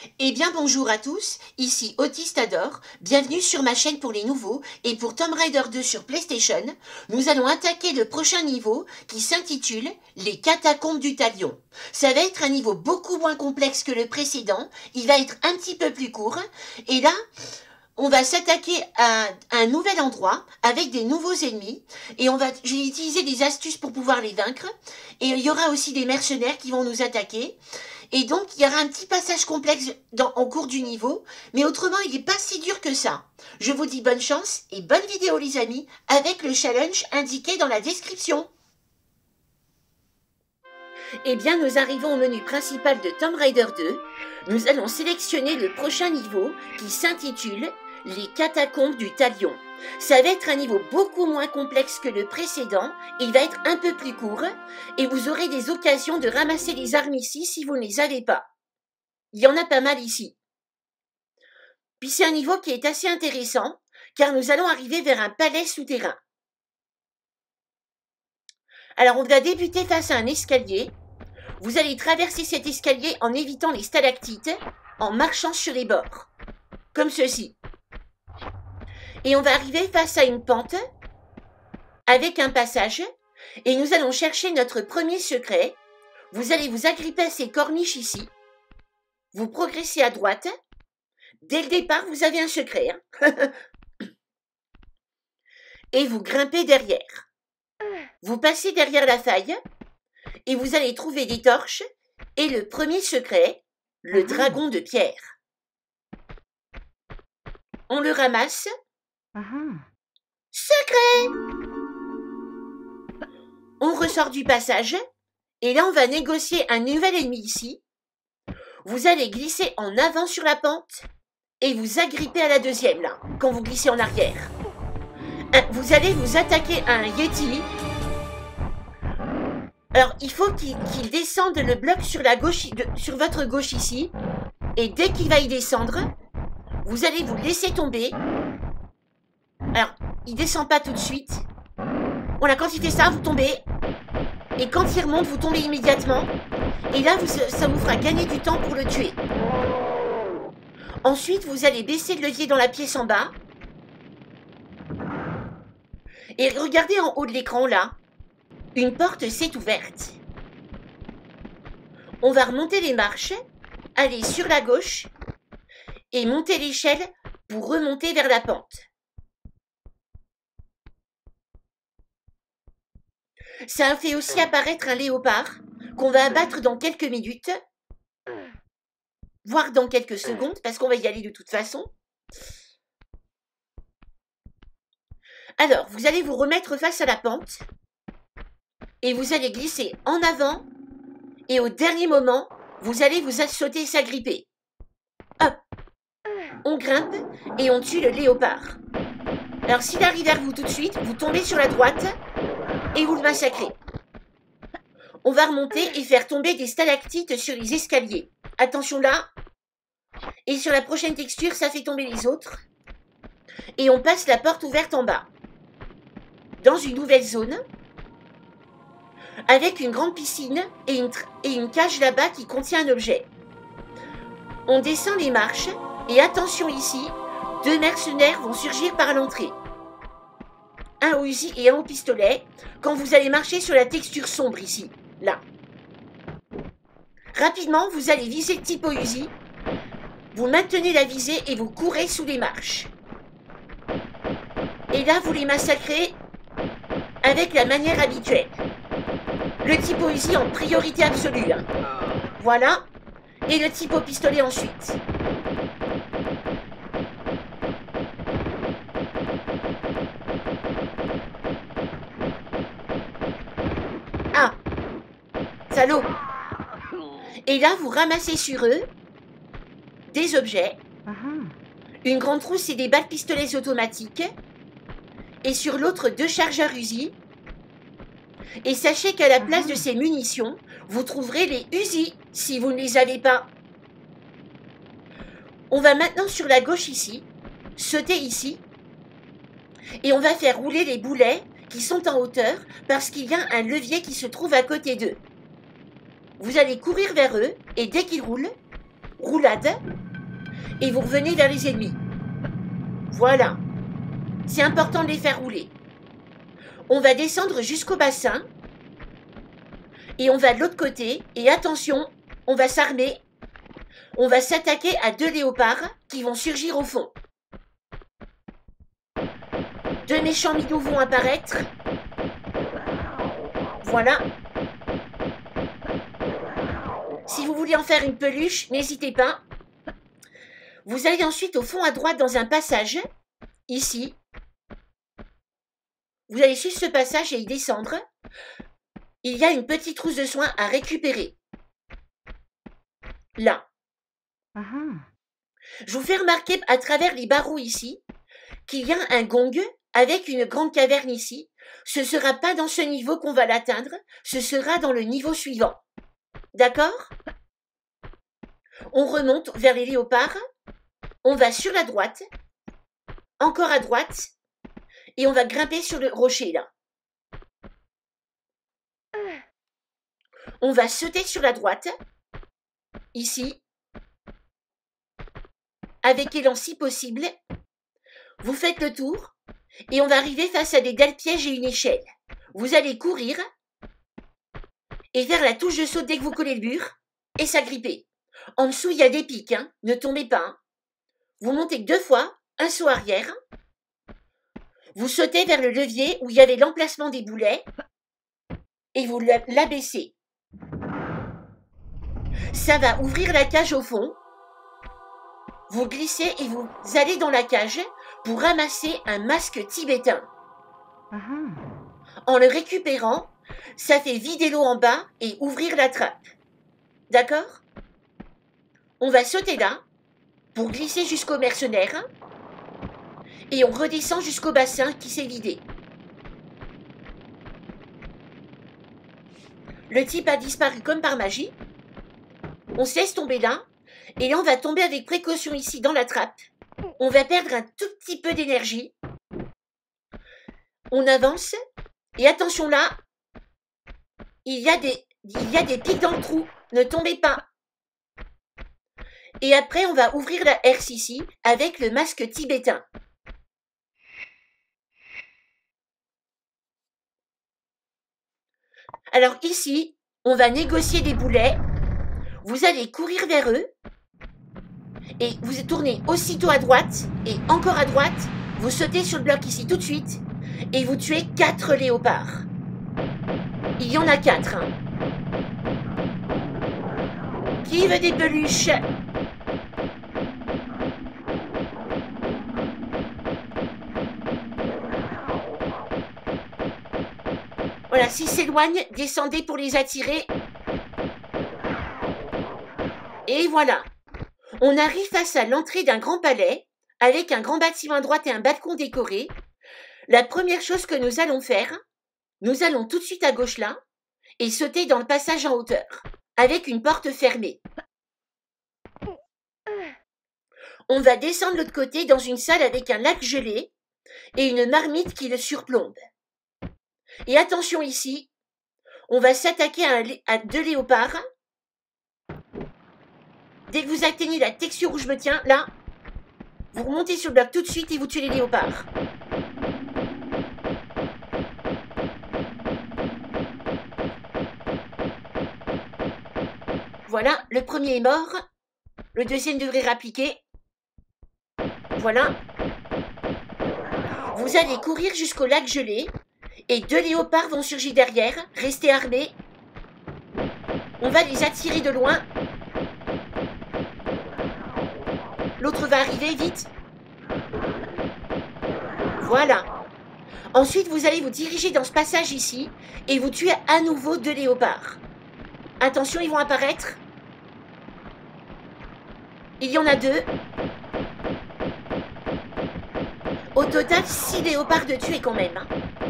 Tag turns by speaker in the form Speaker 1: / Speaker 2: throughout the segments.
Speaker 1: Eh bien bonjour à tous, ici Autistador, bienvenue sur ma chaîne pour les nouveaux et pour Tomb Raider 2 sur PlayStation, nous allons attaquer le prochain niveau qui s'intitule Les Catacombes du Talion. Ça va être un niveau beaucoup moins complexe que le précédent, il va être un petit peu plus court et là on va s'attaquer à un nouvel endroit avec des nouveaux ennemis et je vais utiliser des astuces pour pouvoir les vaincre et il y aura aussi des mercenaires qui vont nous attaquer. Et donc, il y aura un petit passage complexe en cours du niveau, mais autrement, il n'est pas si dur que ça. Je vous dis bonne chance et bonne vidéo les amis, avec le challenge indiqué dans la description. Eh bien, nous arrivons au menu principal de Tomb Raider 2. Nous allons sélectionner le prochain niveau qui s'intitule Les Catacombes du Talion. Ça va être un niveau beaucoup moins complexe que le précédent, il va être un peu plus court, et vous aurez des occasions de ramasser les armes ici si vous ne les avez pas. Il y en a pas mal ici. Puis c'est un niveau qui est assez intéressant, car nous allons arriver vers un palais souterrain. Alors on va débuter face à un escalier. Vous allez traverser cet escalier en évitant les stalactites, en marchant sur les bords, comme ceci. Et on va arriver face à une pente avec un passage et nous allons chercher notre premier secret. Vous allez vous agripper à ces corniches ici. Vous progressez à droite. Dès le départ, vous avez un secret. Et vous grimpez derrière. Vous passez derrière la faille et vous allez trouver des torches et le premier secret, le dragon de pierre. On le ramasse. Secret! On ressort du passage et là on va négocier un nouvel ennemi ici. Vous allez glisser en avant sur la pente et vous agripper à la deuxième là, quand vous glissez en arrière. Vous allez vous attaquer à un Yeti. Alors il faut qu'il descende le bloc sur la gauche, sur votre gauche ici. Et dès qu'il va y descendre, vous allez vous laisser tomber. Alors, il descend pas tout de suite. Voilà, quand il fait ça, vous tombez. Et quand il remonte, vous tombez immédiatement. Et là, ça vous fera gagner du temps pour le tuer. Ensuite, vous allez baisser le levier dans la pièce en bas. Et regardez en haut de l'écran, là. Une porte s'est ouverte. On va remonter les marches, aller sur la gauche et monter l'échelle pour remonter vers la pente. Ça fait aussi apparaître un léopard qu'on va abattre dans quelques minutes, voire dans quelques secondes, parce qu'on va y aller de toute façon. Alors, vous allez vous remettre face à la pente et vous allez glisser en avant et au dernier moment, vous allez vous sauter et s'agripper. Hop, on grimpe et on tue le léopard. Alors, s'il arrive vers vous tout de suite, vous tombez sur la droite et vous le massacrez. On va remonter et faire tomber des stalactites sur les escaliers. Attention là. Et sur la prochaine texture, ça fait tomber les autres. Et on passe la porte ouverte en bas. Dans une nouvelle zone. Avec une grande piscine et une cage là-bas qui contient un objet. On descend les marches. Et attention ici, 2 mercenaires vont surgir par l'entrée. Un au Uzi et un au pistolet, quand vous allez marcher sur la texture sombre ici, là. Rapidement, vous allez viser le type au Uzi, vous maintenez la visée et vous courez sous les marches. Et là, vous les massacrez avec la manière habituelle. Le type au Uzi en priorité absolue. Voilà. Et le type au pistolet ensuite. Ah, salaud. Et là, vous ramassez sur eux des objets. Une grande trousse et des balles pistolets automatiques. Et sur l'autre, 2 chargeurs Uzi. Et sachez qu'à la place de ces munitions, vous trouverez les Uzi si vous ne les avez pas. On va maintenant sur la gauche ici, sauter ici. Et on va faire rouler les boulets qui sont en hauteur parce qu'il y a un levier qui se trouve à côté d'eux. Vous allez courir vers eux et dès qu'ils roulent, roulade et vous revenez vers les ennemis. Voilà. C'est important de les faire rouler. On va descendre jusqu'au bassin et on va de l'autre côté. Et attention, on va s'armer. On va s'attaquer à 2 léopards qui vont surgir au fond. 2 méchants minous vont apparaître. Voilà. Si vous voulez en faire une peluche, n'hésitez pas. Vous allez ensuite au fond à droite dans un passage, ici. Vous allez suivre ce passage et y descendre. Il y a une petite trousse de soins à récupérer. Là. Je vous fais remarquer à travers les barreaux ici qu'il y a un gong avec une grande caverne ici. Ce ne sera pas dans ce niveau qu'on va l'atteindre, ce sera dans le niveau suivant. D'accord? On remonte vers les léopards, on va sur la droite, encore à droite, et on va grimper sur le rocher là. On va sauter sur la droite, ici, avec élan si possible. Vous faites le tour, et on va arriver face à des dalles pièges et une échelle. Vous allez courir, et faire la touche de saut dès que vous collez le mur, et s'agripper. En dessous, il y a des pics, hein, ne tombez pas. Hein. Vous montez 2 fois, un saut arrière. Vous sautez vers le levier où il y avait l'emplacement des boulets, et vous l'abaissez. Ça va ouvrir la cage au fond. Vous glissez et vous allez dans la cage pour ramasser un masque tibétain. En le récupérant, ça fait vider l'eau en bas et ouvrir la trappe. D'accord? On va sauter là pour glisser jusqu'au mercenaire et on redescend jusqu'au bassin qui s'est vidé. Le type a disparu comme par magie. On se laisse tomber là et là on va tomber avec précaution ici dans la trappe. On va perdre un tout petit peu d'énergie. On avance et attention là, il y a des pics dans le trou. Ne tombez pas. Et après, on va ouvrir la herse ici avec le masque tibétain. Alors ici, on va négocier des boulets. Vous allez courir vers eux. Et vous tournez aussitôt à droite et encore à droite. Vous sautez sur le bloc ici tout de suite. Et vous tuez 4 léopards. Il y en a 4. Hein. Qui veut des peluches ? Voilà, s'ils s'éloignent, descendez pour les attirer. Et voilà. On arrive face à l'entrée d'un grand palais, avec un grand bâtiment à droite et un balcon décoré. La première chose que nous allons faire, nous allons tout de suite à gauche là, et sauter dans le passage en hauteur, avec une porte fermée. On va descendre de l'autre côté dans une salle avec un lac gelé et une marmite qui le surplombe. Et attention ici, on va s'attaquer à 2 léopards. Dès que vous atteignez la texture où je me tiens, là, vous remontez sur le bloc tout de suite et vous tuez les léopards. Voilà, le premier est mort. Le deuxième devrait rappliquer. Voilà. Vous allez courir jusqu'au lac gelé. Et 2 léopards vont surgir derrière. Restez armés. On va les attirer de loin. L'autre va arriver, vite. Voilà. Ensuite, vous allez vous diriger dans ce passage ici. Et vous tuez à nouveau 2 léopards. Attention, ils vont apparaître. Il y en a 2. Au total, 6 léopards de tués quand même. Hein.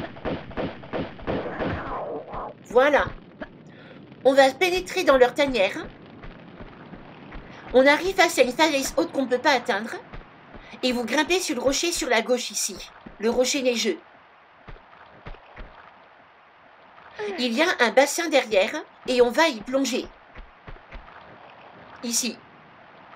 Speaker 1: Voilà. On va pénétrer dans leur tanière. On arrive face à une falaise haute qu'on ne peut pas atteindre. Et vous grimpez sur le rocher sur la gauche ici. Le rocher neigeux. Il y a un bassin derrière et on va y plonger. Ici.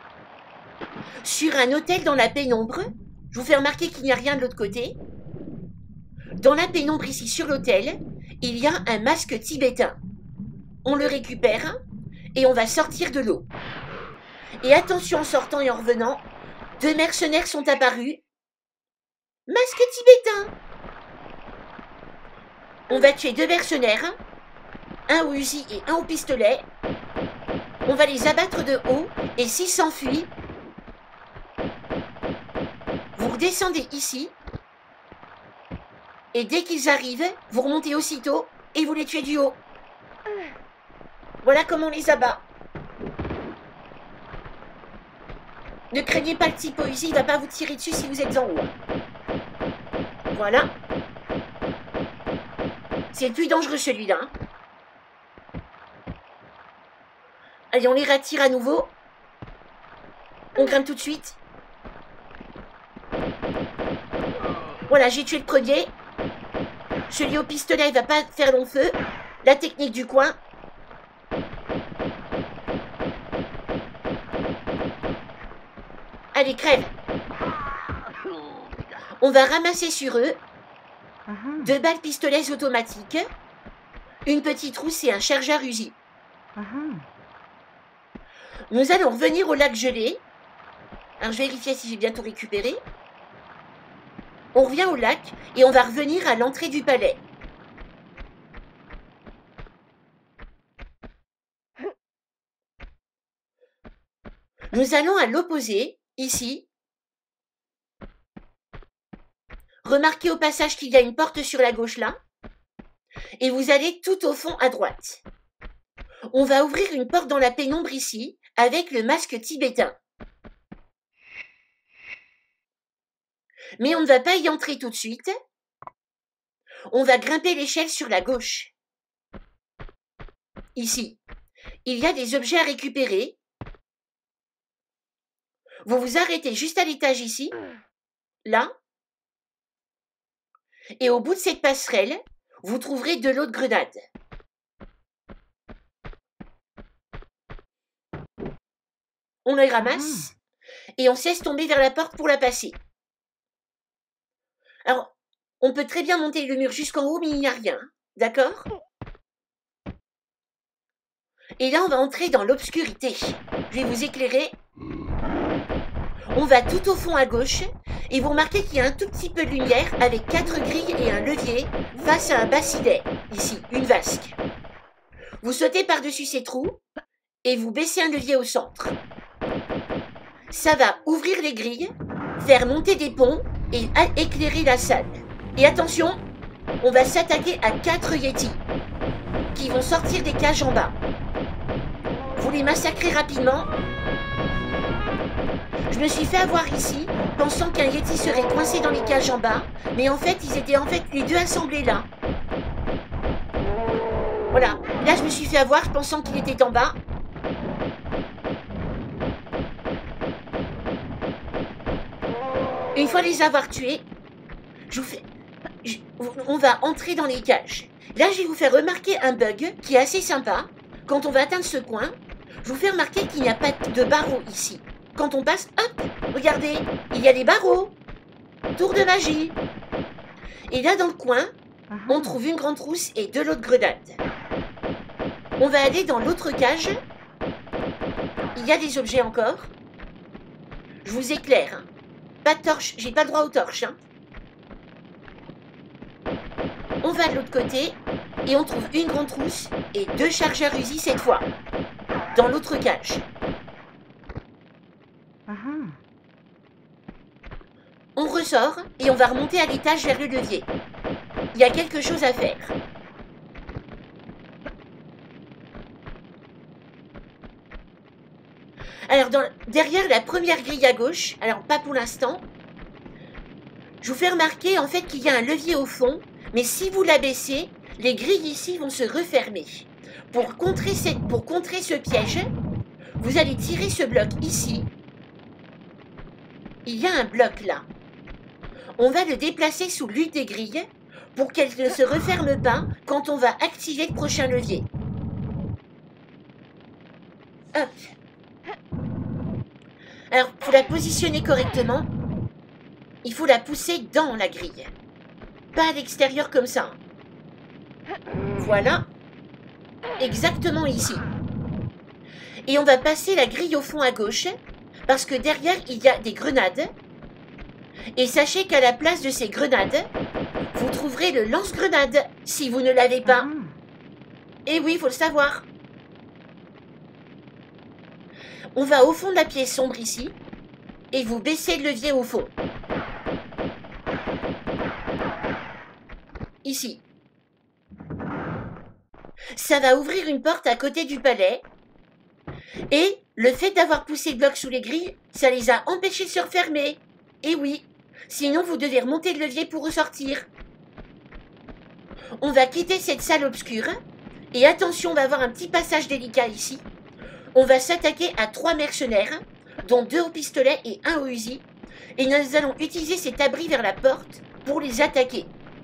Speaker 1: sur un hôtel dans la pénombre. Je vous fais remarquer qu'il n'y a rien de l'autre côté. Dans la pénombre ici sur l'hôtel, il y a un masque tibétain. On le récupère et on va sortir de l'eau. Et attention, en sortant et en revenant, 2 mercenaires sont apparus. Masque tibétain. On va tuer 2 mercenaires, un au Uzi et un au pistolet. On va les abattre de haut et s'ils s'enfuient, vous redescendez ici et dès qu'ils arrivent, vous remontez aussitôt et vous les tuez du haut. Voilà comment on les abat. Ne craignez pas le type Uzi, il ne va pas vous tirer dessus si vous êtes en haut. Voilà. C'est le plus dangereux celui-là. Allez, on les rattire à nouveau. On grimpe tout de suite. Voilà, j'ai tué le premier. Celui au pistolet, il ne va pas faire long feu. La technique du coin. Allez, crève. On va ramasser sur eux 2 balles pistolets automatiques, une petite trousse et un chargeur Uzi. Nous allons revenir au lac gelé. Alors, je vérifie si j'ai bien tout récupéré. On revient au lac et on va revenir à l'entrée du palais. Nous allons à l'opposé, ici. Remarquez au passage qu'il y a une porte sur la gauche là. Et vous allez tout au fond à droite. On va ouvrir une porte dans la pénombre ici, avec le masque tibétain. Mais on ne va pas y entrer tout de suite. On va grimper l'échelle sur la gauche. Ici. Il y a des objets à récupérer. Vous vous arrêtez juste à l'étage ici. Là. Et au bout de cette passerelle, vous trouverez de l'eau de grenade. On les ramasse et on se laisse tomber vers la porte pour la passer. Alors, on peut très bien monter le mur jusqu'en haut, mais il n'y a rien. D'accord ? Et là, on va entrer dans l'obscurité. Je vais vous éclairer. On va tout au fond à gauche et vous remarquez qu'il y a un tout petit peu de lumière avec 4 grilles et un levier face à un bassinet. Ici, une vasque. Vous sautez par-dessus ces trous et vous baissez un levier au centre. Ça va ouvrir les grilles, faire monter des ponts et éclairer la salle. Et attention, on va s'attaquer à 4 Yetis qui vont sortir des cages en bas. Vous les massacrez rapidement. Je me suis fait avoir ici, pensant qu'un Yeti serait coincé dans les cages en bas, mais en fait, ils étaient les 2 assemblés là. Voilà, là je me suis fait avoir, pensant qu'il était en bas. Une fois les avoir tués, on va entrer dans les cages. Là, je vais vous faire remarquer un bug qui est assez sympa. Quand on va atteindre ce coin, je vous fais remarquer qu'il n'y a pas de barreaux ici. Quand on passe, hop, regardez, il y a des barreaux. Tour de magie. Et là, dans le coin, on trouve une grande trousse et de l'eau de grenade. On va aller dans l'autre cage. Il y a des objets encore. Je vous éclaire. Hein. Pas de torche, j'ai pas le droit aux torches. Hein. On va de l'autre côté et on trouve une grande trousse et 2 chargeurs Uzi cette fois. Dans l'autre cage. On ressort et on va remonter à l'étage vers le levier. Il y a quelque chose à faire. Alors, derrière la première grille à gauche, alors pas pour l'instant, je vous fais remarquer en fait qu'il y a un levier au fond, mais si vous l'abaissez, les grilles ici vont se refermer. Pour contrer ce piège, vous allez tirer ce bloc ici. Il y a un bloc là. On va le déplacer sous l'une des grilles pour qu'elle ne se referme pas quand on va activer le prochain levier. Hop. Alors, pour la positionner correctement, il faut la pousser dans la grille. Pas à l'extérieur comme ça. Voilà. Exactement ici. Et on va passer la grille au fond à gauche, parce que derrière, il y a des grenades. Et sachez qu'à la place de ces grenades, vous trouverez le lance-grenade, si vous ne l'avez pas. Et oui, il faut le savoir. On va au fond de la pièce sombre ici, et vous baissez le levier au fond. Ici. Ça va ouvrir une porte à côté du palais. Et le fait d'avoir poussé le bloc sous les grilles, ça les a empêchés de se refermer. Et oui, sinon vous devez remonter le levier pour ressortir. On va quitter cette salle obscure. Et attention, on va avoir un petit passage délicat ici. On va s'attaquer à 3 mercenaires, dont 2 au pistolet et 1 au Uzi. Et nous allons utiliser cet abri vers la porte pour les attaquer.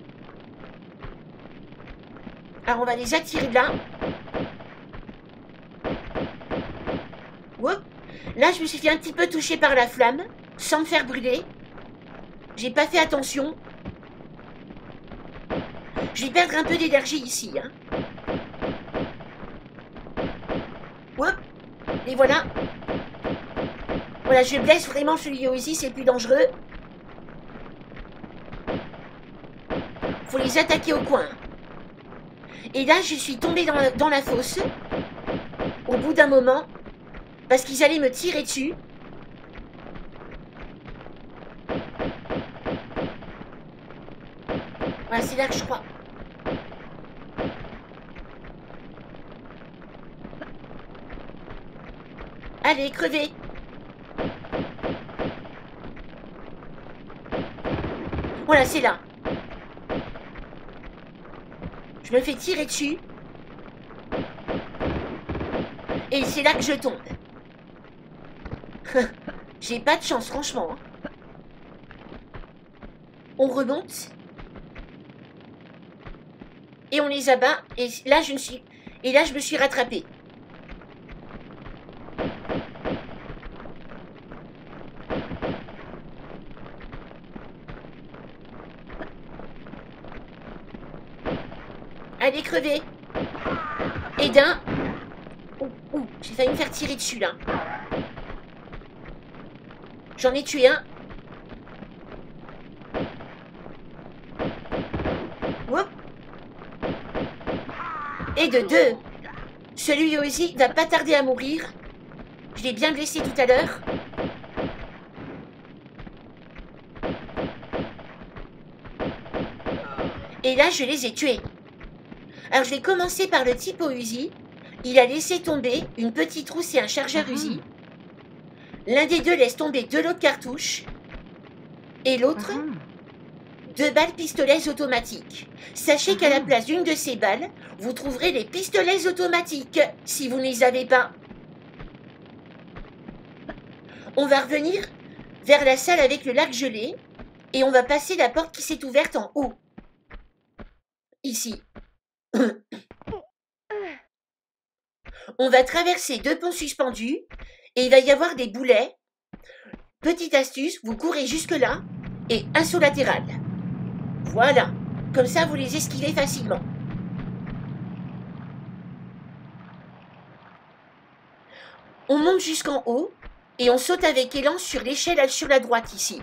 Speaker 1: Alors on va les attirer de là. Oups. Là, je me suis fait un petit peu toucher par la flamme, sans me faire brûler. J'ai pas fait attention. Je vais perdre un peu d'énergie ici. Hein. Oups. Et voilà. Voilà, je blesse vraiment celui ici, c'est plus dangereux. Faut les attaquer au coin. Et là, je suis tombée dans la fosse. Au bout d'un moment. Parce qu'ils allaient me tirer dessus. Voilà, c'est là que je crois. Allez, crevez. Voilà, c'est là. Je me fais tirer dessus. Et c'est là que je tombe. J'ai pas de chance, franchement. On remonte. Et on les abat. Et là, je me suis rattrapée. Allez, crevez. Et d'un... Ouh, j'ai failli me faire tirer dessus, là. J'en ai tué un. Oups. Et de 2. Celui aussi va pas tarder à mourir. Je l'ai bien blessé tout à l'heure. Et là, je les ai tués. Alors, je vais commencer par le type au Uzi. Il a laissé tomber une petite trousse et un chargeur Uzi. L'un des deux laisse tomber 2 lots de cartouches. Et l'autre, 2 balles pistolets automatiques. Sachez qu'à la place d'une de ces balles, vous trouverez les pistolets automatiques, si vous ne les avez pas. On va revenir vers la salle avec le lac gelé. Et on va passer la porte qui s'est ouverte en haut. Ici. On va traverser 2 ponts suspendus. Et il va y avoir des boulets. Petite astuce, vous courez jusque là. Et un saut latéral. Voilà. Comme ça, vous les esquivez facilement. On monte jusqu'en haut. Et on saute avec élan sur l'échelle sur la droite ici.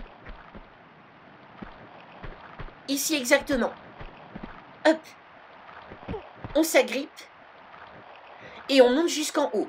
Speaker 1: Ici exactement. Hop. On s'agrippe. Et on monte jusqu'en haut.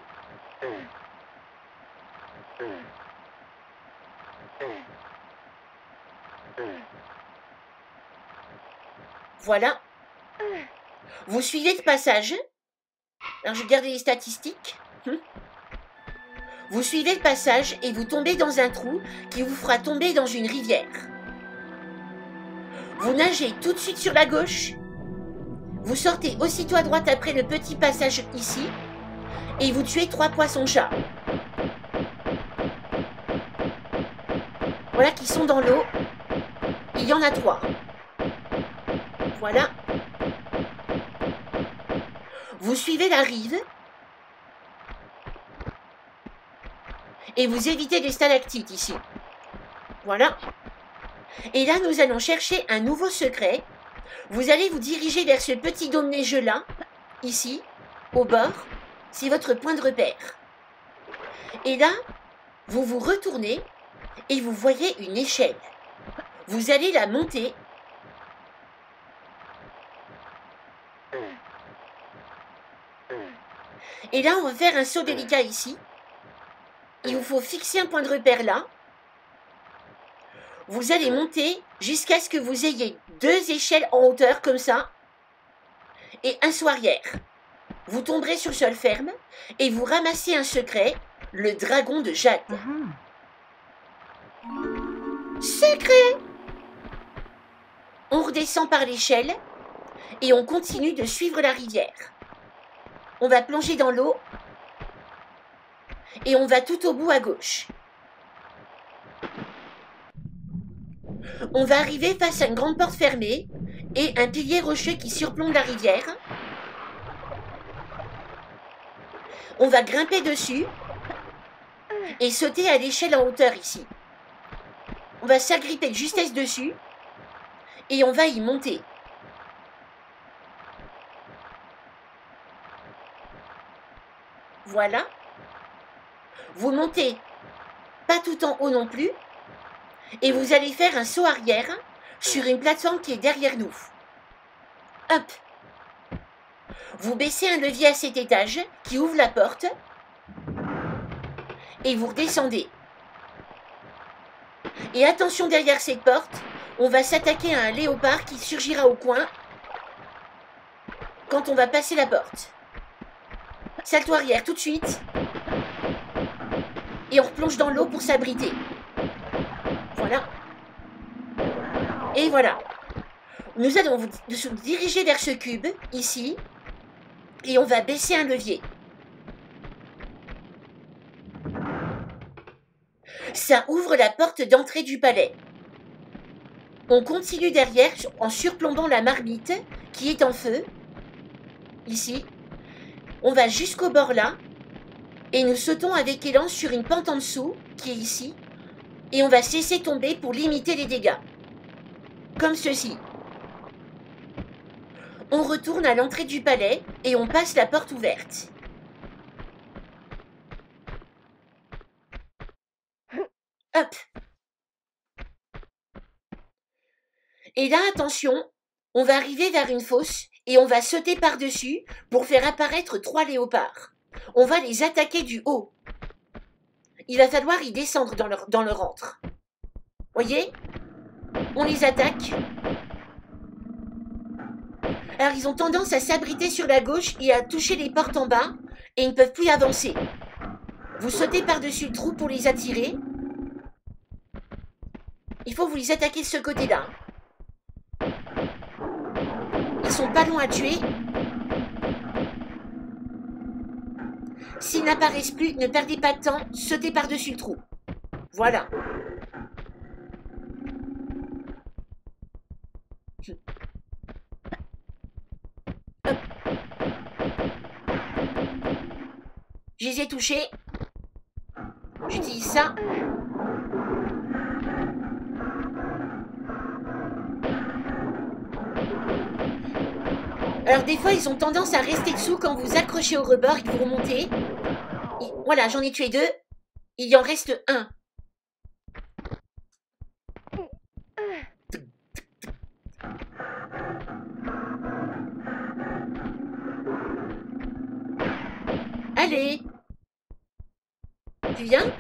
Speaker 1: Voilà. Vous suivez le passage. Alors, je vais garder les statistiques. Vous suivez le passage et vous tombez dans un trou qui vous fera tomber dans une rivière. Vous nagez tout de suite sur la gauche. Vous sortez aussitôt à droite après le petit passage ici. Et vous tuez 3 poissons-chats. Voilà qui sont dans l'eau. Il y en a 3. Voilà. Vous suivez la rive. Et vous évitez les stalactites ici. Voilà. Et là, nous allons chercher un nouveau secret. Vous allez vous diriger vers ce petit dôme neigeux là, ici, au bord. C'est votre point de repère. Et là, vous vous retournez et vous voyez une échelle. Vous allez la monter. Et là, on va faire un saut délicat ici. Il vous faut fixer un point de repère là. Vous allez monter jusqu'à ce que vous ayez 2 échelles en hauteur comme ça et un saut arrière. Vous tomberez sur le sol ferme et vous ramassez un secret, le dragon de jade. Secret! On redescend par l'échelle et on continue de suivre la rivière. On va plonger dans l'eau et on va tout au bout à gauche. On va arriver face à une grande porte fermée et un pilier rocheux qui surplombe la rivière. On va grimper dessus et sauter à l'échelle en hauteur ici. On va s'agripper de justesse dessus et on va y monter. Voilà. Vous montez pas tout en haut non plus. Et vous allez faire un saut arrière sur une plateforme qui est derrière nous. Hop. Vous baissez un levier à cet étage qui ouvre la porte. Et vous redescendez. Et attention derrière cette porte, on va s'attaquer à un léopard qui surgira au coin quand on va passer la porte. Salto arrière tout de suite. Et on replonge dans l'eau pour s'abriter. Voilà. Et voilà. Nous allons nous diriger vers ce cube, ici. Et on va baisser un levier. Ça ouvre la porte d'entrée du palais. On continue derrière en surplombant la marmite qui est en feu. Ici. On va jusqu'au bord là. Et nous sautons avec élan sur une pente en dessous, qui est ici. Et on va se laisser tomber pour limiter les dégâts. Comme ceci. On retourne à l'entrée du palais et on passe la porte ouverte. Hop. Et là, attention, on va arriver vers une fosse et on va sauter par-dessus pour faire apparaître 3 léopards. On va les attaquer du haut. Il va falloir y descendre dans leur antre. Voyez? On les attaque. Alors, ils ont tendance à s'abriter sur la gauche et à toucher les portes en bas et ils ne peuvent plus avancer. Vous sautez par-dessus le trou pour les attirer. Il faut vous les attaquer de ce côté-là. Ils sont pas longs à tuer. S'ils n'apparaissent plus, ne perdez pas de temps, sautez par-dessus le trou. Voilà. Hop. Je les ai touchés. J'utilise ça. Alors des fois, ils ont tendance à rester dessous quand vous accrochez au rebord et que vous remontez. Voilà, j'en ai tué 2. Il y en reste 1. Allez. Tu viens?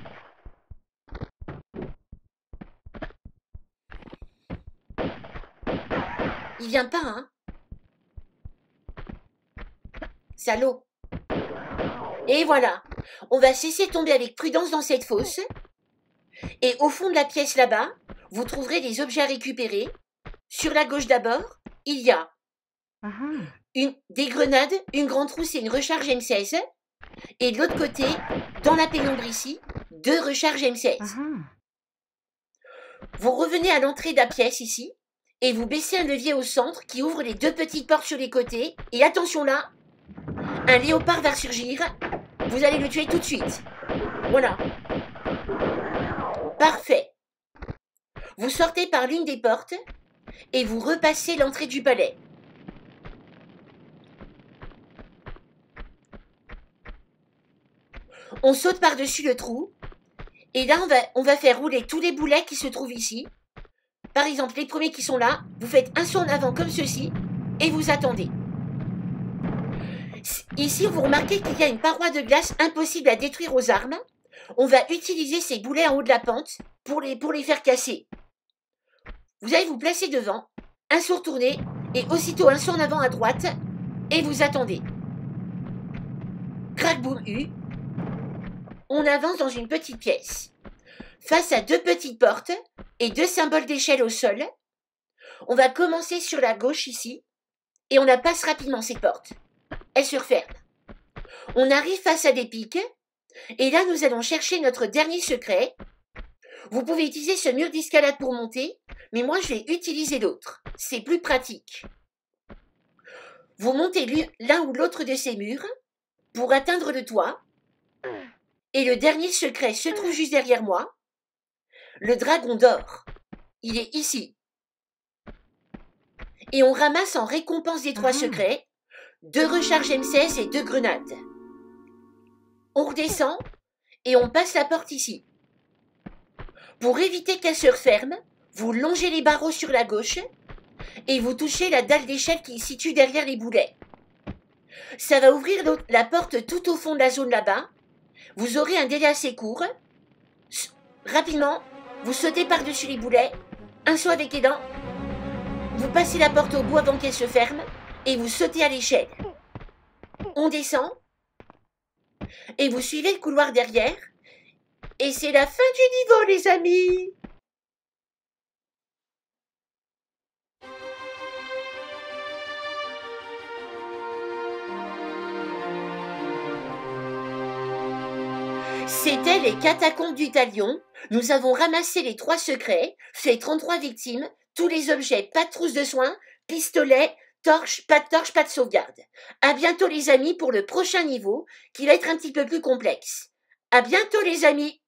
Speaker 1: Il vient pas, hein? Salaud. Et voilà. On va se laisser tomber avec prudence dans cette fosse. Et au fond de la pièce là-bas, vous trouverez des objets à récupérer. Sur la gauche d'abord, il y a des grenades, une grande trousse et une recharge M16. Et de l'autre côté, dans la pénombre ici, 2 recharges M16. Vous revenez à l'entrée de la pièce ici. Et vous baissez un levier au centre qui ouvre les 2 petites portes sur les côtés. Et attention là, un léopard va surgir. Vous allez le tuer tout de suite. Voilà. Parfait. Vous sortez par l'une des portes et vous repassez l'entrée du palais. On saute par-dessus le trou et là on va faire rouler tous les boulets qui se trouvent ici. Par exemple, les premiers qui sont là, vous faites un saut en avant comme ceci et vous attendez. Ici, vous remarquez qu'il y a une paroi de glace impossible à détruire aux armes. On va utiliser ces boulets en haut de la pente pour les faire casser. Vous allez vous placer devant, un saut retourné et aussitôt un saut en avant à droite et vous attendez. Crac boum U. On avance dans une petite pièce. Face à deux petites portes et deux symboles d'échelle au sol, on va commencer sur la gauche ici et on la passe rapidement cette porte. Elle se referme. On arrive face à des pics et là nous allons chercher notre dernier secret. Vous pouvez utiliser ce mur d'escalade pour monter, mais moi je vais utiliser l'autre. C'est plus pratique. Vous montez l'un ou l'autre de ces murs pour atteindre le toit. Et le dernier secret se trouve juste derrière moi. Le dragon d'or. Il est ici. Et on ramasse en récompense des 3 secrets 2 recharges M16 et 2 grenades. On redescend et on passe la porte ici. Pour éviter qu'elle se referme, vous longez les barreaux sur la gauche et vous touchez la dalle d'échelle qui se situe derrière les boulets. Ça va ouvrir la porte tout au fond de la zone là-bas. Vous aurez un délai assez court. Rapidement, vous sautez par-dessus les boulets, un saut avec les dents, vous passez la porte au bout avant qu'elle se ferme et vous sautez à l'échelle. On descend et vous suivez le couloir derrière et c'est la fin du niveau les amis. C'était les catacombes du Talion. Nous avons ramassé les 3 secrets, fait 33 victimes, tous les objets, pas de trousse de soins, pistolet, torche, pas de sauvegarde. À bientôt les amis pour le prochain niveau qui va être un petit peu plus complexe. À bientôt les amis.